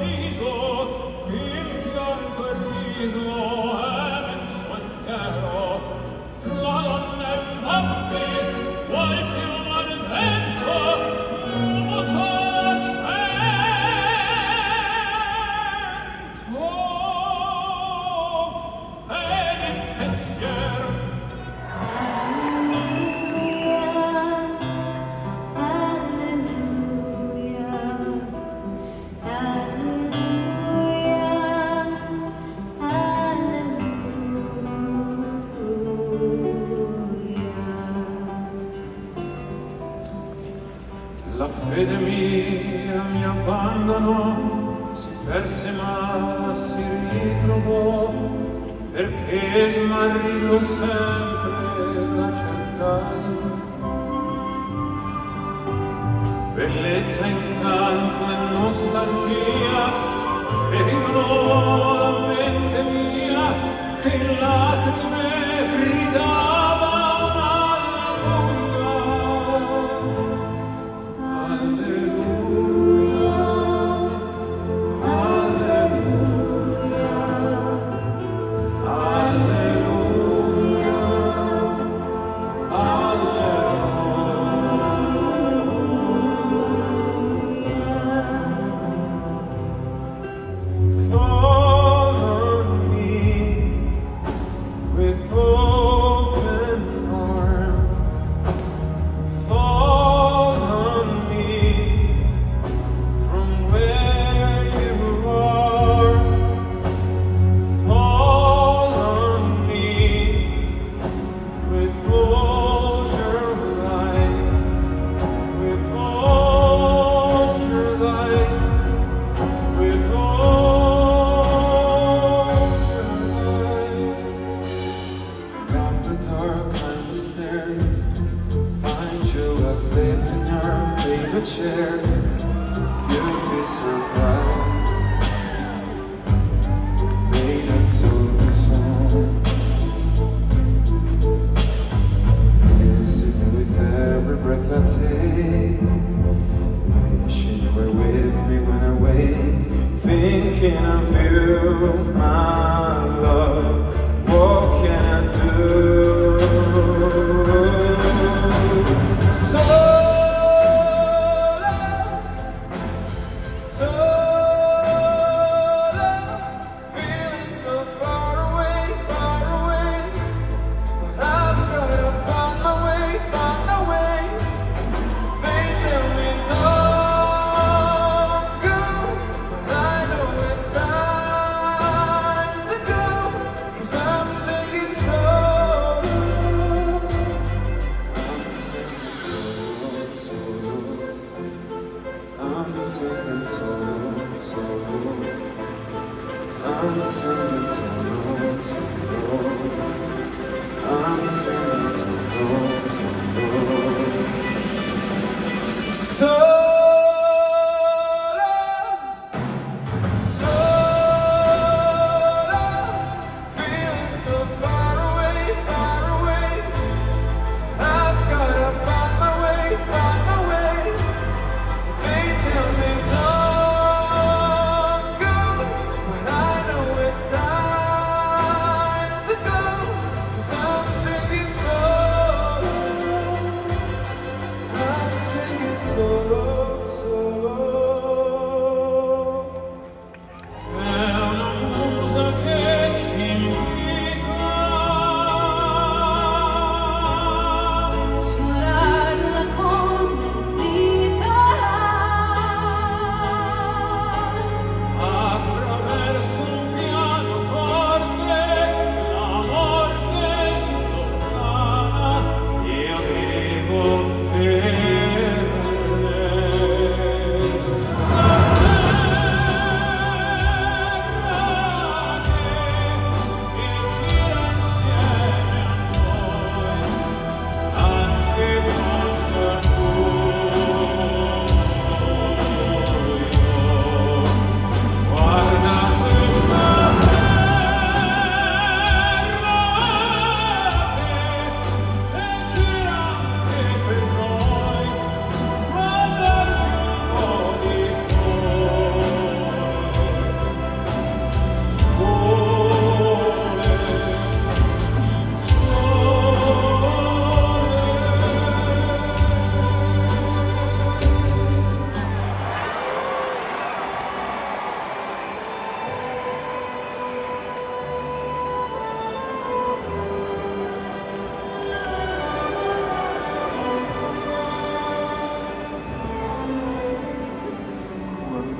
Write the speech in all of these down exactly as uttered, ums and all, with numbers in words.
La fede mia mi abbandonò, si perse ma si ritrovò, perché smarrito sempre la cercai. Bellezza, incanto e nostalgia ferivano la mente mia, che in lacrime gridava chair, you'd be surprised. Made it so small. Listen with every breath I take, wishing you were with me when I wake, thinking of you, my love. What can I do? So I'm singing solo, solo. I'm singing solo, solo. So it's time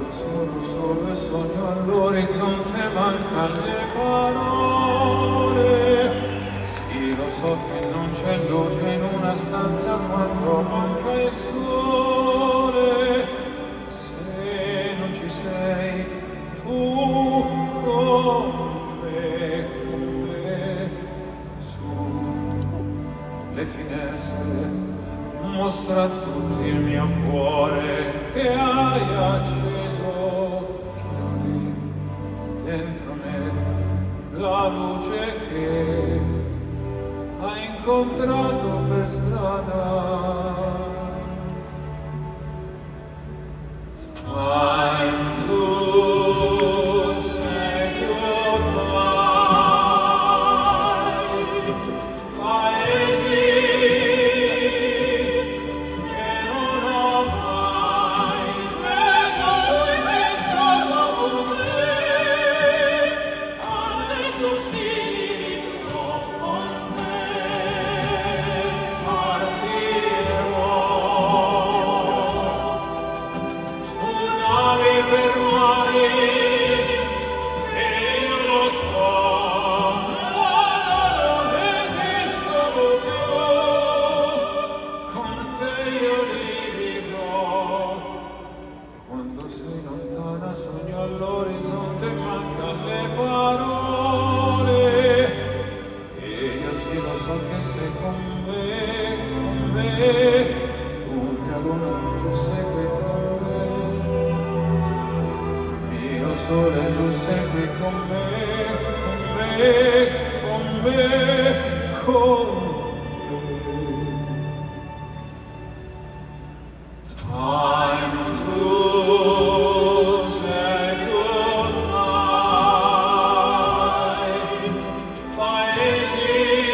Sono solo e sogno all'orizzonte, mancan le parole. Sì, lo so che non c'è luce in una stanza quando manca il sole. Se non ci sei, tu con me, con me, su le finestre, mostra a tutti il mio cuore che hai acceso. Chiudi dentro me la luce che hai incontrato per strada. Time to say goodbye. Paesi che non ho mai veduto e pensato con te. Adesso sì, con te partirò. Navi per mare e io lo so, ma non esistono più. Con te io li vivrò. Quando sei lontana sogno all'orizzonte, mancan le parole. E io sì lo so che sei con me, con me. Tu mia luna, tu segui con me. Mio sole, tu sei qui con me, con me, con me, con me. Time to say goodnight. Paesi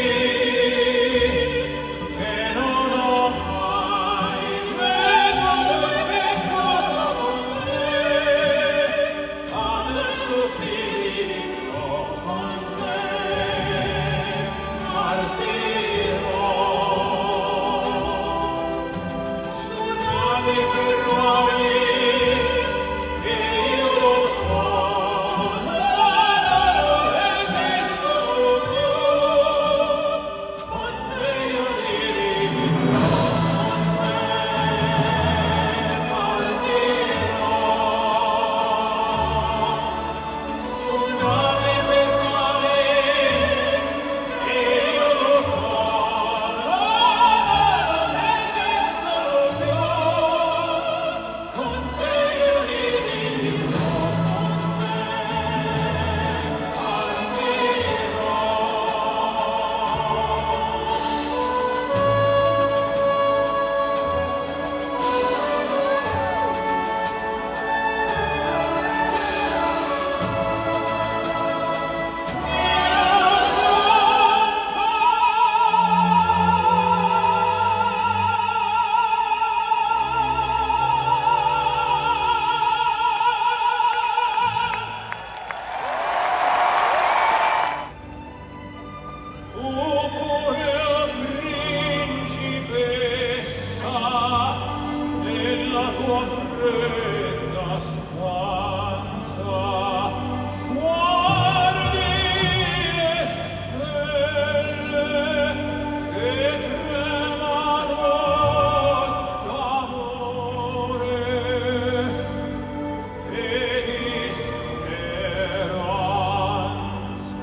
che non ho mai veduto e pensato con te. Adesso sì, con te partirò. Su navi per mare che io lo so, ma non esistono più. Con te io li vivrò, con te partirò. Su navi per mare che io lo so, ma non esistono più. Con te io li vivrò, con te partirò. Fu pure principessa nella tua fredda stanza. Guardi le stelle che tremano d'amore e di speranza.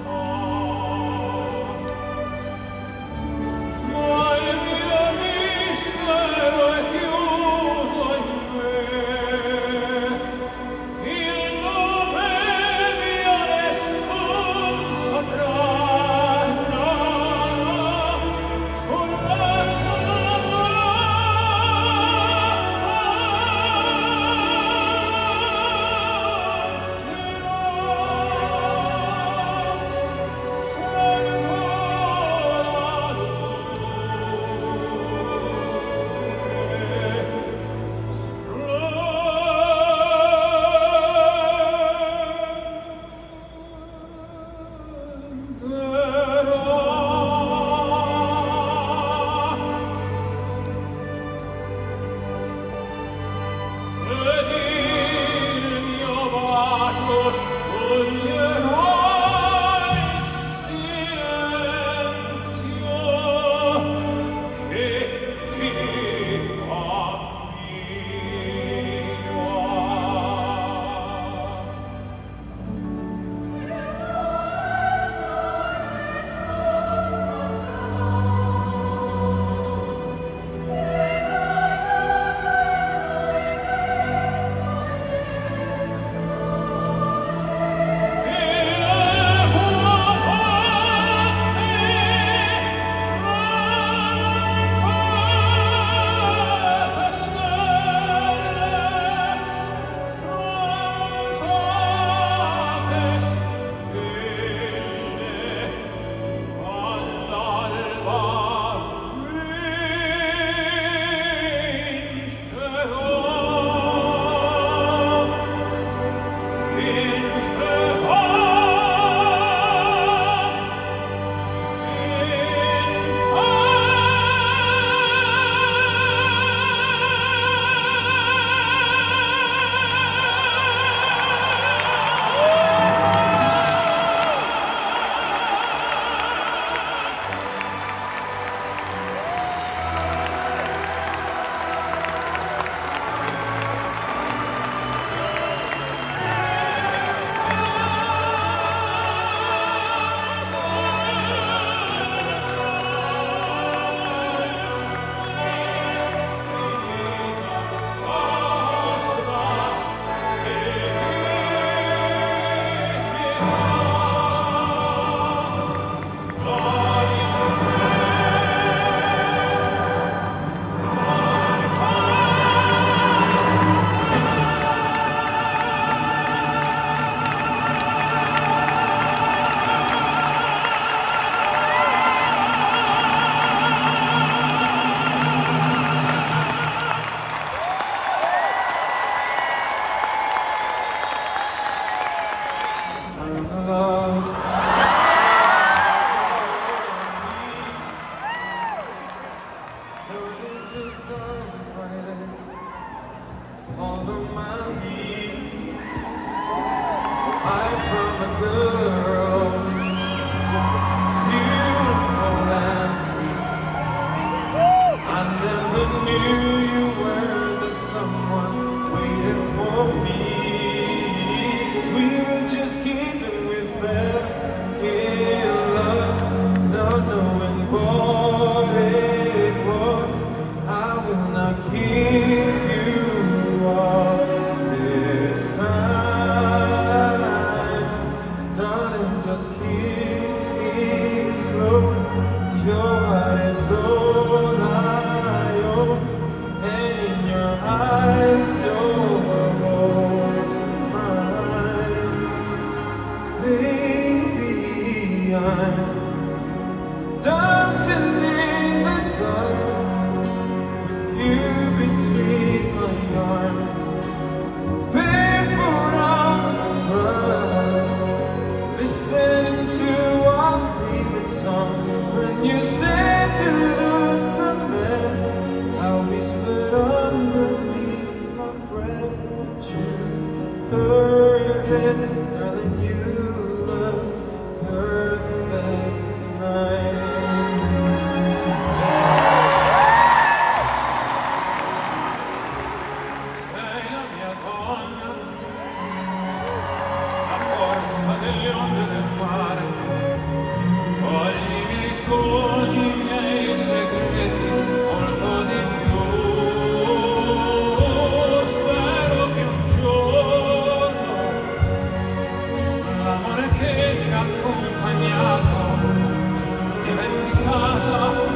Ma il mio mistero è chiuso in me I found a girl, beautiful and sweet. I never knew you were the someone waiting for me. 'Cause we were just kids and we fell in love, not knowing what it was. I will not keep you up this time, and darling, just kiss me slow. Your heart is all I own, and in your eyes you're all mine. Baby, I'm dancing in the dark with you between my arms, barefoot on the grass, listening to our favorite song. When you said you looked a mess, I whispered underneath my breath that you heard it. Darling, you look perfect tonight. Sei la mia donna, la forza delle onde del mare. Ogni miei sogni, i miei segreti, molto di più. Spero che un giorno l'amore che ci ha accompagnato diventi casa.